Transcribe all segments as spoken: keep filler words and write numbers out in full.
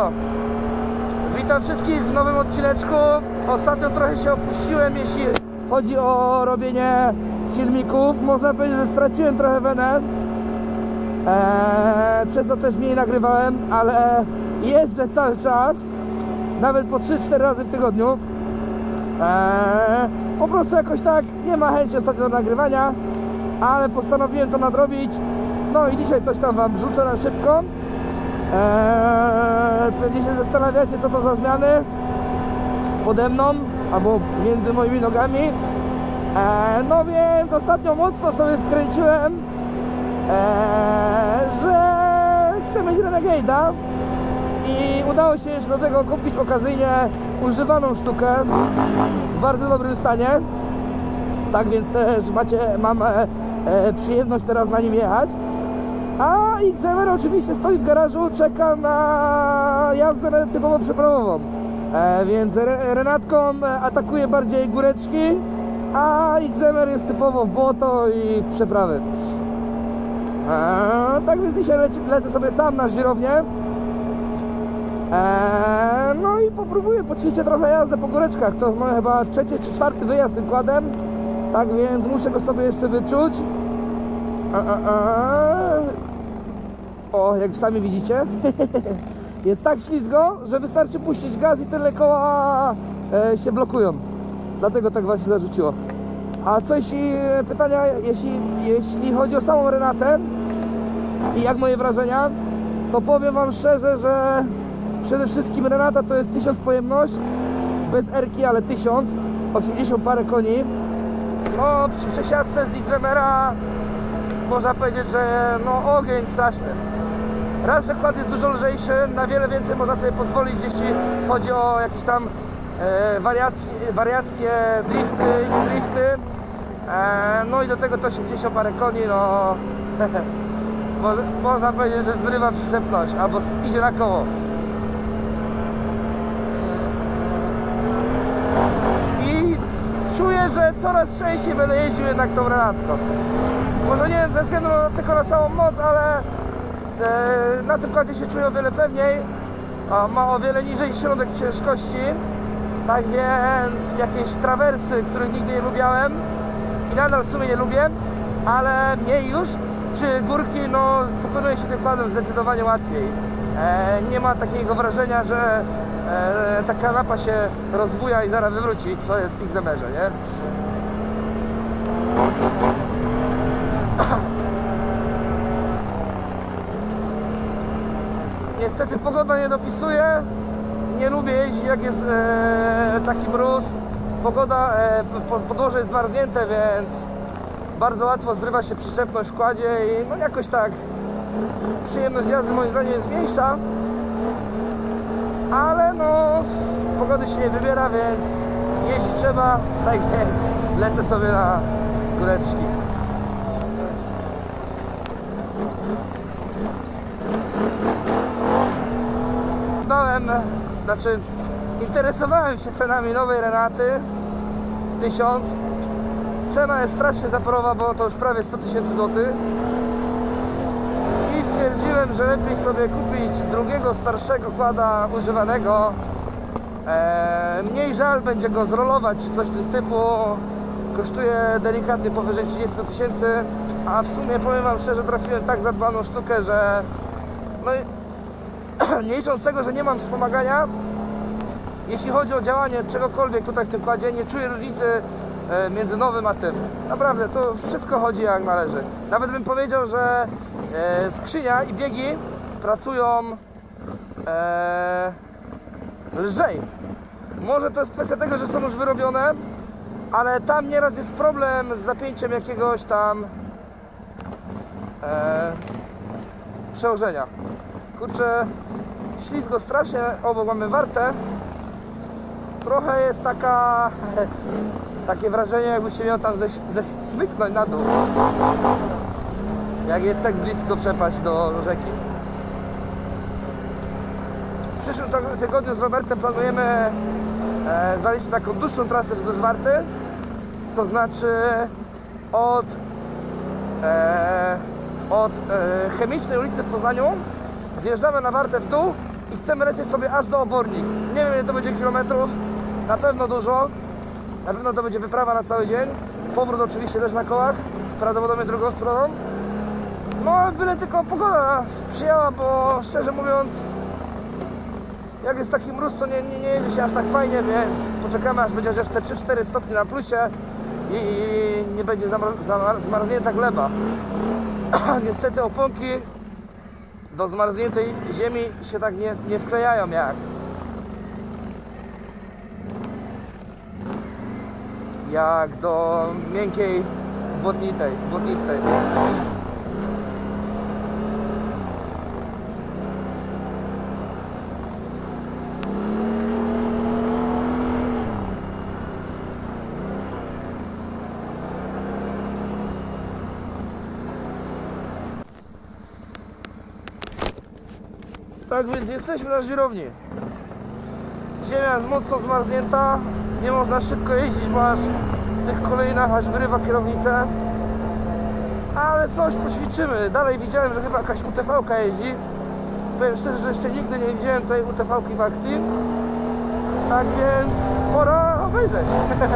co? Witam wszystkich w nowym odcineczku. Ostatnio trochę się opuściłem, jeśli chodzi o robienie filmików. Można powiedzieć, że straciłem trochę wenę. eee, Przez to też mniej nagrywałem, ale jeżdżę cały czas. Nawet po trzy cztery razy w tygodniu. eee, Po prostu jakoś tak nie ma chęci ostatnio do nagrywania, ale postanowiłem to nadrobić. No i dzisiaj coś tam wam wrzucę na szybko. Eee, pewnie się zastanawiacie, co to za zmiany pode mną albo między moimi nogami. eee, No więc ostatnio mocno sobie wkręciłem, eee, że chcę mieć Renegade'a i udało się jeszcze do tego kupić okazyjnie używaną sztukę w bardzo dobrym stanie. Tak więc też macie, mam e, e, przyjemność teraz na nim jechać. A X M R oczywiście stoi w garażu, czeka na jazdę typowo przeprawową. e, Więc re, Renatką atakuje bardziej góreczki, a X M R jest typowo w błoto i w przeprawy. e, Tak więc dzisiaj leci, lecę sobie sam na żwirownię. e, No i popróbuję, poćwiczę trochę jazdę po góreczkach. To no, chyba trzeci czy czwarty wyjazd tym kładem. Tak więc muszę go sobie jeszcze wyczuć. A, a, a. O, jak sami widzicie, jest tak ślizgo, że wystarczy puścić gaz i tyle koła e, się blokują. Dlatego tak właśnie zarzuciło. A co jeśli pytania, jeśli, jeśli chodzi o samą Renatę i jak moje wrażenia, to powiem wam szczerze, że przede wszystkim Renata to jest tysiąc pojemność, bez erki, ale tysiąc, osiemdziesiąt parę koni. No przy przesiadce z X M R-a można powiedzieć, że no ogień straszny. Raz, że kład jest dużo lżejszy, na wiele więcej można sobie pozwolić, jeśli chodzi o jakieś tam e, wariacje, wariacje, drifty, nie drifty. E, no i do tego to osiemdziesiąt parę koni, no Mo, można powiedzieć, że zrywa przyczepność albo idzie na koło. I czuję, że coraz częściej będę jeździł jednak tą Renatką. Może nie ze względu na, tylko na samą moc, ale e, na tym kładzie się czuję o wiele pewniej. O, ma o wiele niżej środek ciężkości. Tak więc jakieś trawersy, których nigdy nie lubiałem i nadal w sumie nie lubię, ale mniej już, czy górki, no pokonuje się tym kładem zdecydowanie łatwiej. E, nie ma takiego wrażenia, że e, ta kanapa się rozbuja i zaraz wywróci, co jest w X M R-ze, nie? Niestety pogoda nie dopisuje. Nie lubię jeździć, jak jest e, taki mróz. Pogoda, e, podłoże jest zmarznięte, więc bardzo łatwo zrywa się przyczepność w kładzie i no jakoś tak przyjemność jazdy moim zdaniem jest mniejsza. Ale no pogody się nie wybiera, więc jeździć trzeba. Tak więc lecę sobie na góreczki. Znałem, znaczy interesowałem się cenami nowej Renaty tysiąc. Cena jest strasznie zaporowa, bo to już prawie sto tysięcy złotych. I stwierdziłem, że lepiej sobie kupić drugiego, starszego kłada używanego. eee, Mniej żal będzie go zrolować czy coś w tym typu. Kosztuje delikatnie powyżej trzydzieści tysięcy. A w sumie powiem wam szczerze, trafiłem tak zadbaną sztukę, że no i nie licząc tego, że nie mam wspomagania, jeśli chodzi o działanie czegokolwiek tutaj w tym kładzie, nie czuję różnicy między nowym a tym. Naprawdę, to wszystko chodzi jak należy. Nawet bym powiedział, że skrzynia i biegi pracują e, lżej. Może to jest kwestia tego, że są już wyrobione, ale tam nieraz jest problem z zapięciem jakiegoś tam e, przełożenia. Kurczę, ślizgo strasznie, obok mamy wartę. Trochę jest taka takie wrażenie, jakby się miał tam zesmyknąć na dół, jak jest tak blisko przepaść do rzeki. W przyszłym tygodniu z Robertem planujemy e, zaliczyć taką dłuższą trasę wzdłuż Warty. To znaczy od e, od e, Chemicznej ulicy w Poznaniu zjeżdżamy na Wartę w dół i chcemy lecieć sobie aż do Obornik. Nie wiem ile to będzie kilometrów, na pewno dużo, na pewno to będzie wyprawa na cały dzień, powrót oczywiście też na kołach, prawdopodobnie drugą stroną. No byle tylko pogoda sprzyjała, bo szczerze mówiąc jak jest taki mróz, to nie, nie, nie jedzie się aż tak fajnie, więc poczekamy aż będzie chociaż te trzy cztery stopnie na plusie i, i nie będzie zamar zamar zmarznięta gleba. Niestety oponki do zmarzniętej ziemi się tak nie, nie wklejają jak jak do miękkiej, błotnitej, błotnistej. Tak więc jesteśmy na żwirowni. Ziemia jest mocno zmarznięta, nie można szybko jeździć, bo aż w tych kolejnach aż wyrywa kierownicę. Ale coś poćwiczymy. Dalej widziałem, że chyba jakaś U T V-ka jeździ. Powiem szczerze, że jeszcze nigdy nie widziałem tej U T V-ki w akcji. Tak więc pora obejrzeć.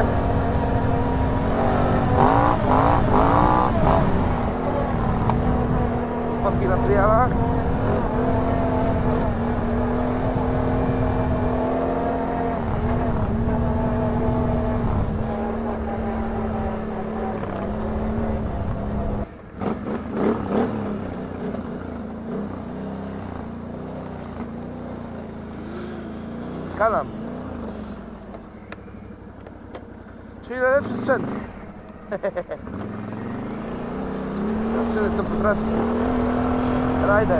Chłopaki na trialach. Kanam. Czyli najlepszy sprzęt. Zobaczymy co potrafi Rider.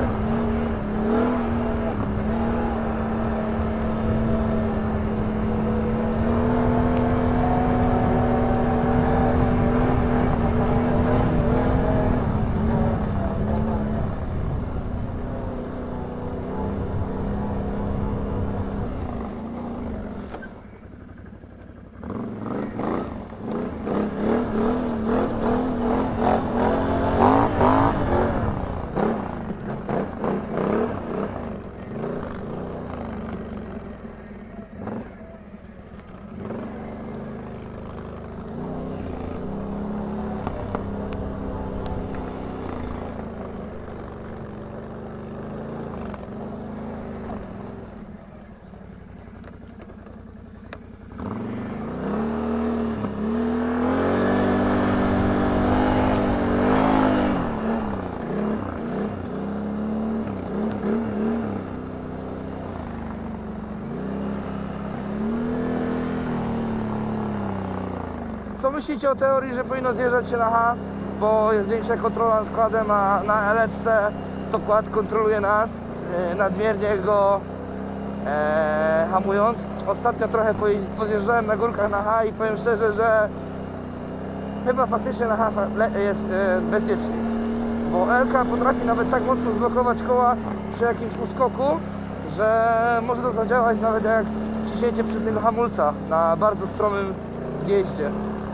Co myślicie o teorii, że powinno zjeżdżać się na H, bo jest większa kontrola nad kładem, a na L-ce to kład kontroluje nas, yy, nadmiernie go e, hamując. Ostatnio trochę pozjeżdżałem na górkach na H i powiem szczerze, że chyba faktycznie na H jest e, bezpieczniej, bo L-ka potrafi nawet tak mocno zblokować koła przy jakimś uskoku, że może to zadziałać nawet jak ciśnięcie przedniego hamulca na bardzo stromym zjeździe.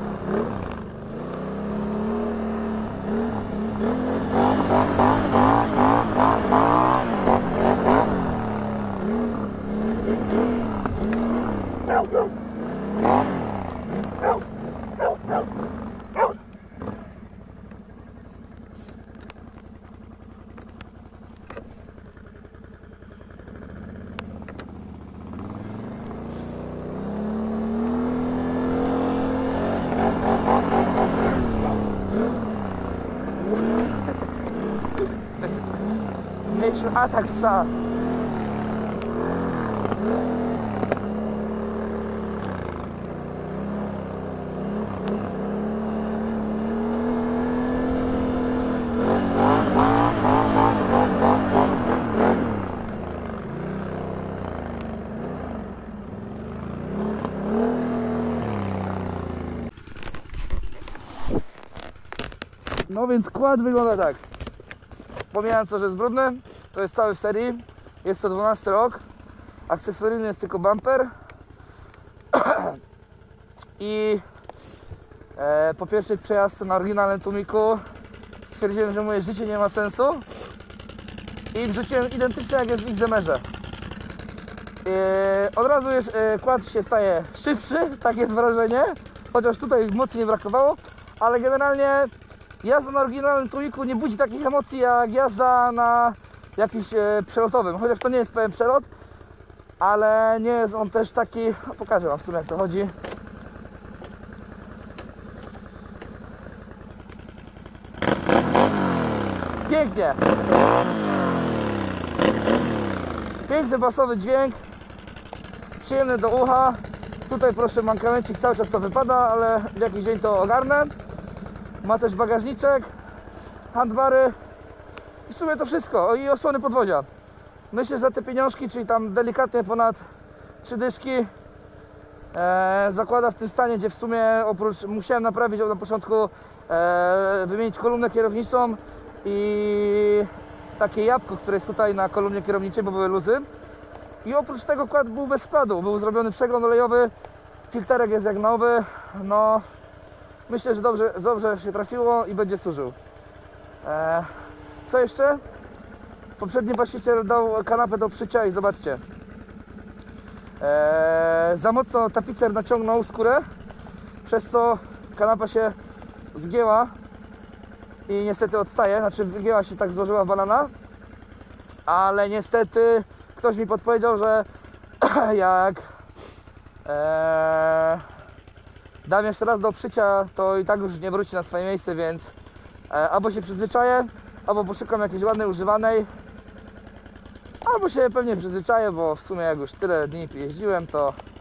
Mieliśmy atak psa. No więc kład wygląda tak. Pomijając to, że jest brudny, to jest cały w serii. Jest to dwunasty rok. Akcesoryjny jest tylko bumper. I e, po pierwszych przejazdce na oryginalnym tłumiku stwierdziłem, że moje życie nie ma sensu. I wrzuciłem identyczne jak jest w X M R ze. Yy, od razu jest, yy, kład się staje szybszy, tak jest wrażenie, chociaż tutaj mocy nie brakowało, ale generalnie jazda na oryginalnym trójku nie budzi takich emocji jak jazda na jakimś yy, przelotowym, chociaż to nie jest pełen przelot, ale nie jest on też taki, no pokażę wam w sumie jak to chodzi. Pięknie! Piękny basowy dźwięk, przyjemny do ucha. Tutaj proszę mankamencik, cały czas to wypada, ale w jakiś dzień to ogarnę. Ma też bagażniczek, handbary i w sumie to wszystko. O, i osłony podwozia. Myślę, że za te pieniążki, czyli tam delikatnie ponad trzy dyszki, e, zakłada w tym stanie, gdzie w sumie oprócz musiałem naprawić na początku, e, wymienić kolumnę kierowniczą i takie jabłko, które jest tutaj na kolumnie kierowniczej, bo były luzy. I oprócz tego kład był bez wkładu, był zrobiony przegląd olejowy, filterek jest jak nowy. No, myślę, że dobrze, dobrze się trafiło i będzie służył. E, co jeszcze? Poprzedni właściciel dał kanapę do przycia i zobaczcie. E, za mocno tapicer naciągnął skórę, przez co kanapa się zgięła i niestety odstaje, znaczy wygięła się, tak złożyła w banana, ale niestety ktoś mi podpowiedział, że jak e, dam jeszcze raz do obszycia, to i tak już nie wróci na swoje miejsce, więc e, albo się przyzwyczaję, albo poszukam jakiejś ładnej, używanej, albo się pewnie przyzwyczaję, bo w sumie jak już tyle dni jeździłem, to